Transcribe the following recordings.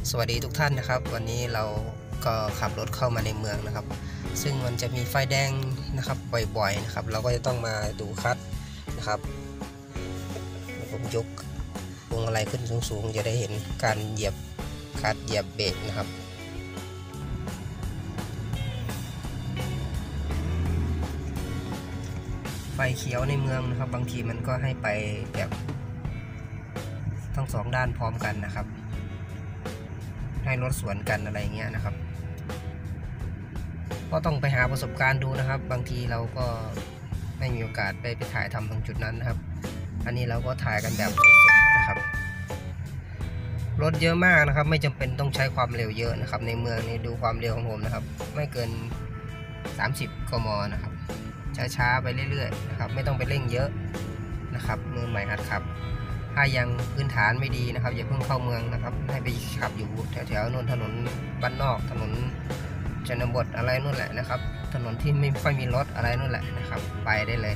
สวัสดีทุกท่านนะครับวันนี้เราก็ขับรถเข้ามาในเมืองนะครับซึ่งมันจะมีไฟแดงนะครับบ่อยๆนะครับเราก็จะต้องมาดูคัดนะครับผมยกพวงมาลัยขึ้นสูงๆจะได้เห็นการเหยียบคัดเหยียบเบรกนะครับไฟเขียวในเมืองนะครับบางทีมันก็ให้ไปแบบทั้งสองด้านพร้อมกันนะครับให้รถสวนกันอะไรเงี้ยนะครับก็ต้องไปหาประสบการณ์ดูนะครับบางทีเราก็ไม่มีโอกาสไปถ่ายทำตรงจุดนั้นนะครับอันนี้เราก็ถ่ายกันแบบสดๆนะครับรถเยอะมากนะครับไม่จำเป็นต้องใช้ความเร็วเยอะนะครับในเมืองนี้ดูความเร็วของผมนะครับไม่เกิน30 กม.นะครับช้าๆไปเรื่อยๆนะครับไม่ต้องไปเร่งเยอะนะครับมือใหม่หัดขับถ้ายังพื้นฐานไม่ดีนะครับอย่าเพิ่งเข้าเมืองนะครับให้ไปขับอยู่แถวๆนนถนนบ้านนอกถนนชนบทอะไรนู่นแหละนะครับถนนที่ไม่ค่อยมีรถอะไรนู่นแหละนะครับไปได้เลย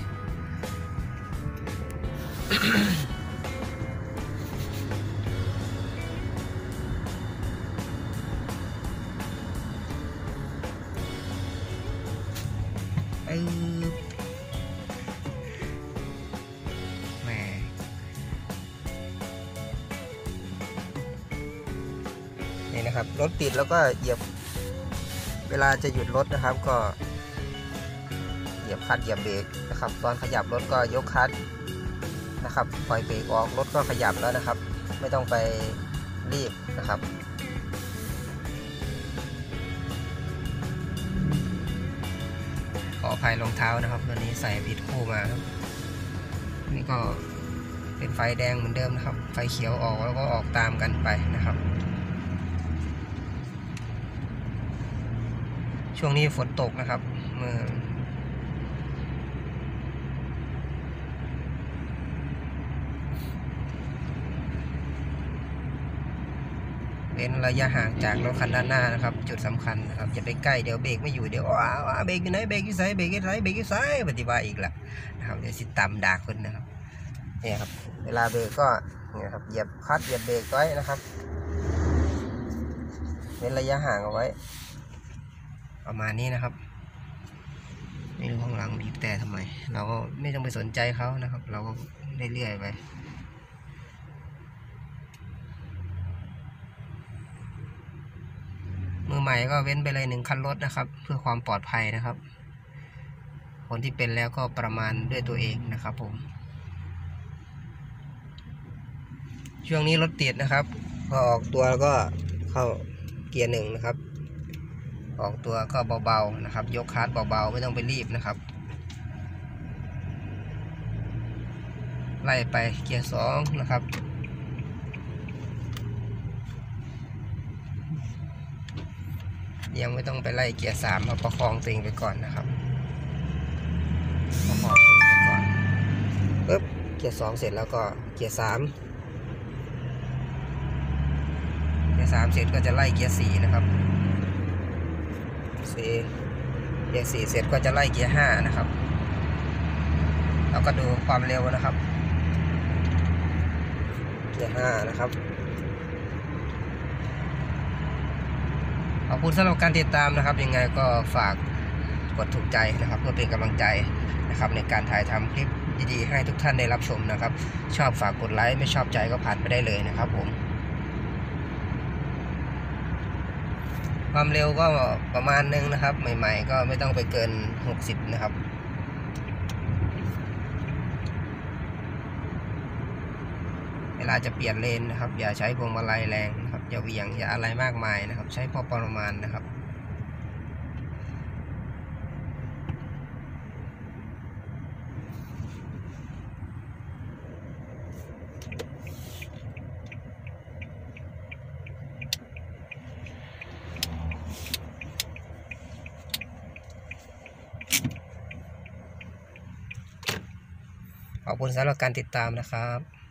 แหมนี่นะครับรถติดแล้วก็เหยียบเวลาจะหยุดรถนะครับก็เหยียบคลัตช์เหยียบเบรกนะครับตอนขยับรถก็ยกคลัตช์นะครับปล่อยเบรกออกรถก็ขยับแล้วนะครับไม่ต้องไปรีบนะครับขออภัยรองเท้านะครับตัวนี้ใส่ผิดคู่มาครับนี่ก็เป็นไฟแดงเหมือนเดิมนะครับไฟเขียวออกแล้วก็ออกตามกันไปนะครับช่วงนี้ฝนตกนะครับเมื่อเว้นระยะห่างจากรถคันด้านหน้านะครับจุดสำคัญนะครับอย่าไปใกล้เดี๋ยวเบรกไม่อยู่เดี๋ยวเบรกอยู่ไหนเบรกอยู่ไสเบรกอยู่ไสเบรกอยู่ไสปฏิบัติอีกละนะครับเดี๋ยวสิตามด่าคนนะครับเนี่ยครับเวลาเบรกก็เนี่ยครับเหยียบคลัตช์เหยียบเบรกไว้นะครับเว้นระยะห่างเอาไว้ประมาณนี้นะครับไม่รู้ข้างหลังบีบแต่ทำไมเราก็ไม่ต้องไปสนใจเขานะครับเราก็เรื่อยๆไปมือใหม่ก็เว้นไปเลย1 คันรถนะครับเพื่อความปลอดภัยนะครับคนที่เป็นแล้วก็ประมาณด้วยตัวเองนะครับผมช่วงนี้รถติดนะครับพอออกตัวแล้วก็เข้าเกียร์1นะครับออกตัวก็เบาๆนะครับยกคลัตช์เบาๆไม่ต้องไปรีบนะครับไล่ไปเกียร์2นะครับยังไม่ต้องไปไล่เกียร์3มาประคองตัวเองไปก่อนนะครับประคองตัวเองไปก่อนปึ๊บเกียร์2เสร็จแล้วก็เกียร์3เสร็จก็จะไล่เกียร์4นะครับเกียร์4เสร็จก็จะไล่เกียร์5นะครับเราก็ดูความเร็วนะครับเกียร์5นะครับขอบคุณสำหรับการติดตามนะครับยังไงก็ฝากกดถูกใจนะครับเพื่อเป็นกำลังใจนะครับในการถ่ายทำคลิปดีๆให้ทุกท่านได้รับชมนะครับชอบฝากกดไลค์ไม่ชอบใจก็ผ่านไปได้เลยนะครับผมความเร็วก็ประมาณนึงนะครับใหม่ๆก็ไม่ต้องไปเกิน60นะครับเวลาจะเปลี่ยนเลนนะครับอย่าใช้พวงมาลัยแรงนะครับอย่าเหวี่ยงอย่าอะไรมากมายนะครับใช้พอประมาณนะครับขอบคุณสำหรับการติดตามนะครับ